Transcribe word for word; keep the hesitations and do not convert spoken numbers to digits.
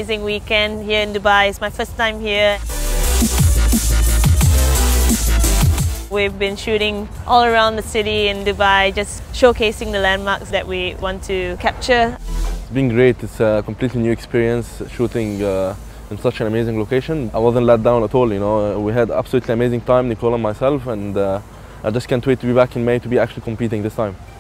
amazing weekend here in Dubai. It's my first time here. We've been shooting all around the city in Dubai, just showcasing the landmarks that we want to capture. It's been great. It's a completely new experience shooting uh, in such an amazing location. I wasn't let down at all, you know. We had absolutely amazing time, Nicole and myself, and uh, I just can't wait to be back in May to be actually competing this time.